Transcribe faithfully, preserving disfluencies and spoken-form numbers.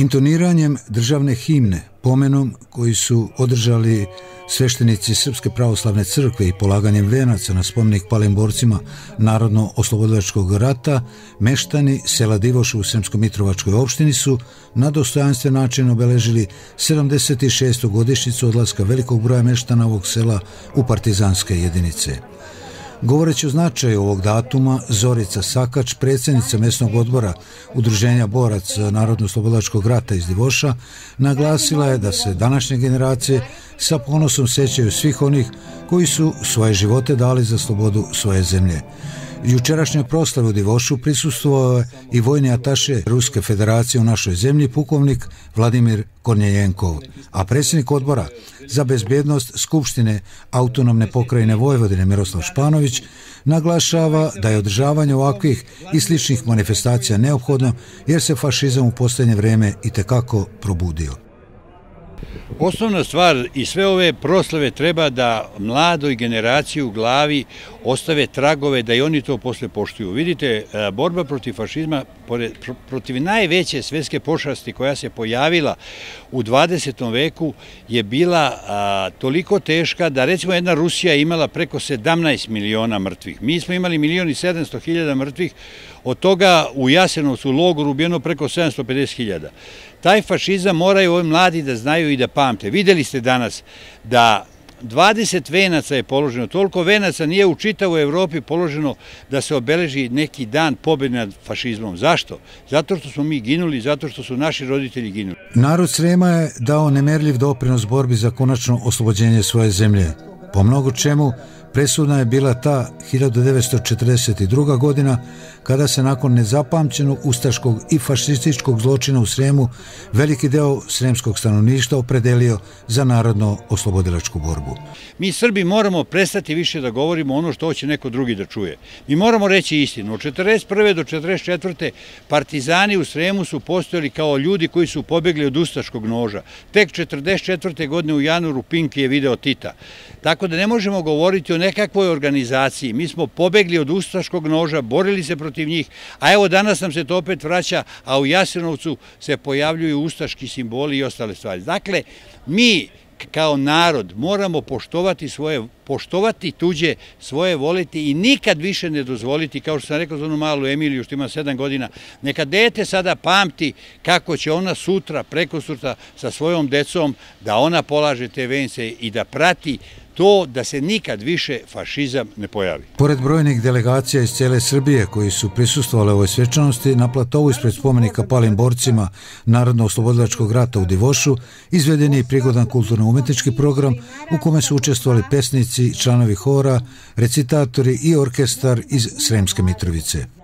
Intoniranjem državne himne, pomenom koji su održali sveštenici Srpske pravoslavne crkve i polaganjem venaca na spomenik palim borcima Narodno-oslobodilačkog rata, meštani sela Divoš u Sremsko-Mitrovačkoj opštini su na dostojanstven način obeležili sedamdeset šestu godišnjicu odlaska velikog broja meštana ovog sela u partizanske jedinice. Govoreći o značaju ovog datuma, Zorica Sakač, predsjednica mesnog odbora Udruženja boraca Narodno-oslobodilačkog rata iz Divoša, naglasila je da se današnje generacije sa ponosom sećaju svih onih koji su svoje živote dali za slobodu svoje zemlje. Jučerašnjoj proslavi u Divošu prisustvovao je i vojni ataše Ruske federacije u našoj zemlji, pukovnik Vladimir Kornjejenkov, a predsjednik odbora za bezbjednost Skupštine autonomne pokrajine Vojvodine Miroslav Španović naglašava da je održavanje ovakvih i sličnih manifestacija neophodno jer se fašizam u posljednje vreme itekako probudio. Osnovna stvar i sve ove proslave treba da mladoj generaciji u glavi ostave tragove da i oni to posle poštuju. Vidite, borba protiv fašizma, protiv najveće svetske pošasti koja se pojavila u dvadesetom veku je bila toliko teška da recimo jedna Rusija imala preko sedamnaest miliona mrtvih. Mi smo imali milion i sedamsto hiljada mrtvih, od toga u Jasenovcu u logoru ubijeno preko sedamsto pedeset hiljada. Taj fašizam moraju ovi mladi da znaju i da pamte. Videli ste danas da dvadeset venaca je položeno, toliko venaca nije u čitavoj Evropi položeno da se obeleži neki dan pobjede nad fašizmom. Zašto? Zato što smo mi ginuli, zato što su naši roditelji ginuli. Narod Srema je dao nemerljiv doprinos borbi za konačno oslobođenje svoje zemlje. Po mnogo čemu presudna je bila ta hiljadu devetsto četrdeset druga. godina kada se nakon nezapamćenog ustaškog i fašističkog zločina u Sremu veliki deo sremskog stanovništva opredelio za narodno-oslobodilačku borbu. Mi Srbi moramo prestati više da govorimo ono što hoće neko drugi da čuje. Mi moramo reći istinu. Od četrdeset prve do četrdeset četvrte partizani u Sremu su postojali kao ljudi koji su pobegli od ustaškog noža. Tek četrdeset četvrte godine u januaru Pink je video Tita. Tako da ne možemo govoriti o nekakvoj organizaciji. Mi smo pobegli od ustaškog noža, borili se protiv njih, a evo danas nam se to opet vraća, a u Jasenovcu se pojavljuju ustaški simboli i ostale stvari. Dakle, mi kao narod moramo poštovati svoje, poštovati tuđe, svoje voliti i nikad više ne dozvoliti, kao što sam rekao za onu malu Emiliju što ima sedam godina, neka dete sada pamti kako će ona sutra, preko sutra sa svojom decom da ona polaže te vence i da prati to da se nikad više fašizam ne pojavi. Pored brojnih delegacija iz cijele Srbije koji su prisustvovali ovoj svečanosti, na platovu ispred spomenika palim borcima Narodno-oslobodilačkog rata u Divošu izveden je i prigodan kulturno-umetnički program u kome su učestvovali pesnici, članovi hora, recitatori i orkestar iz Sremske Mitrovice.